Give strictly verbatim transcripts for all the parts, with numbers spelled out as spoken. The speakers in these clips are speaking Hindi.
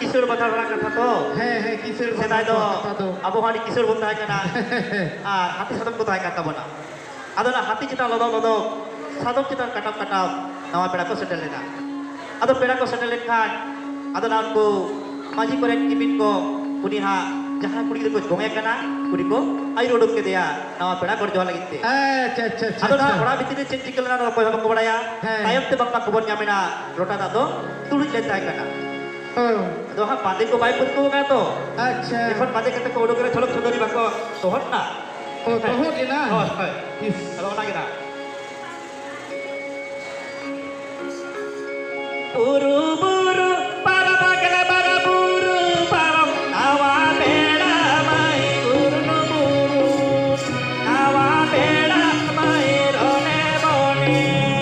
किशोर बता बड़ा कथा तो हे हे किशोर सेदाय दो अब हानि किशोर बन ताहे कना आर हाथी सादम को ताहे काता बना आदो ना हाथी चिता लदो लदो सादम चिता काटाव काटाव नवा पेड़ा को सेटल लेना आदो पेड़ा को सेटल लेखान आदो ना उनको माजी को रेन किपिन को उनी हा जहां कुड़ी को गोंगे कना कुड़ी को आई रोडक के दिया नवा पेड़ा को जो लगिते अच्छा अच्छा अच्छा आदो ना बड़ा बितिने चेंज चिकलना रो कोय को बड़ाया तायम ते बक्का खबर ᱧᱟᱢᱮᱱᱟ रोटा दादो तुड़ी ले ताहे कना तो हाँ बादे को बाइक को का तो अच्छा এখন বাদে কত को ওড় করে ছলক ছদরি বাকো তোহর না ও তোহর কি না হয় হয় হলো না কিনা বুরু বুরু পারা বাগলা বারা বুরু পারম আওয়া বেড়া মাই বুরু বুরু আওয়া বেড়া মাই রনে বনে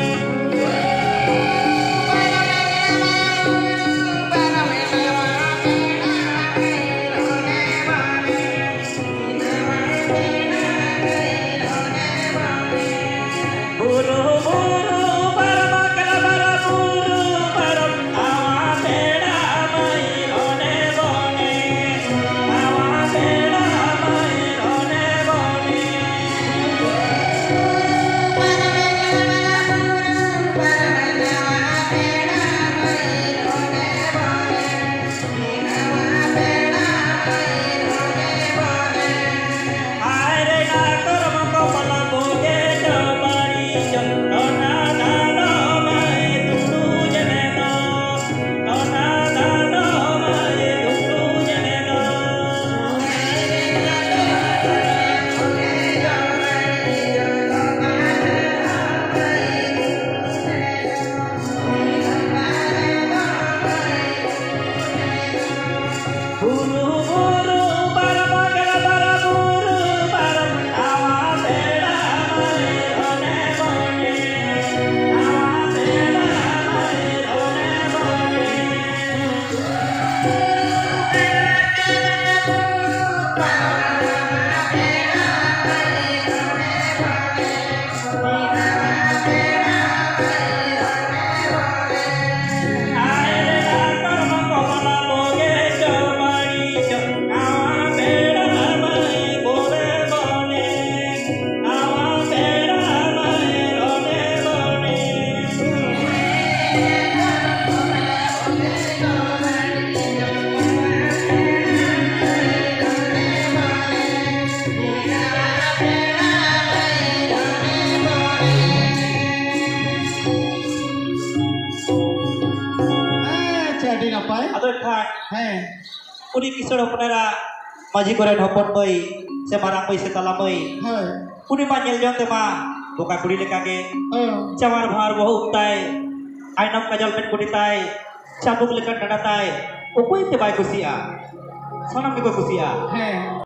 उनी किशोर हपनेरा माझी करे हपन मई से मारा मई से तला मई उनी मा नेल जंते मा बोका कुड़ी लेका के चमार भार बहु उताय आइनम कजल पेट कुड़ीताय चाबुक लेका डडाताय ओकोई ते बाय कुसिया सनम को कुसिया